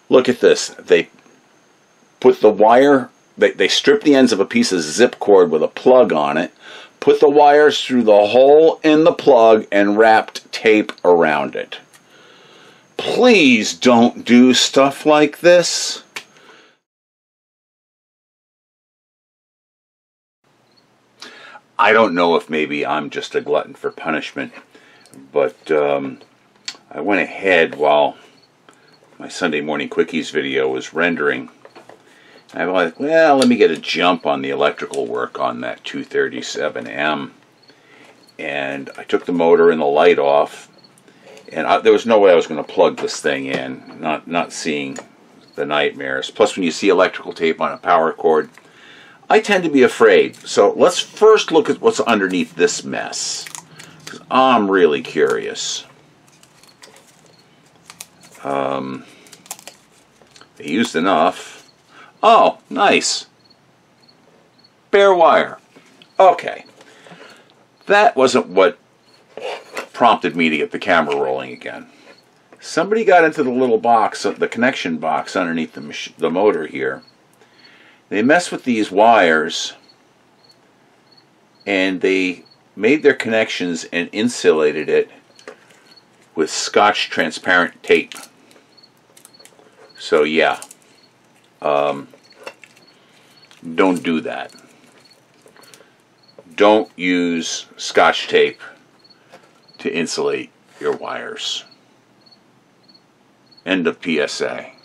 Look at this. They put the wire, they stripped the ends of a piece of zip cord with a plug on it, put the wires through the hole in the plug, and wrapped tape around it. Please don't do stuff like this. I don't know if maybe I'm just a glutton for punishment, but I went ahead while my Sunday morning quickies video was rendering. I was like, well, let me get a jump on the electrical work on that 237M. And I took the motor and the light off, and there was no way I was going to plug this thing in, not seeing the nightmares. Plus, when you see electrical tape on a power cord, I tend to be afraid. So let's first look at what's underneath this mess, because I'm really curious. They used enough. Oh, nice. Bare wire. Okay. That wasn't what prompted me to get the camera rolling again. Somebody got into the little box, the connection box underneath the motor here. They messed with these wires, and they made their connections and insulated it with Scotch transparent tape. So yeah, don't do that. Don't use Scotch tape to insulate your wires. End of PSA.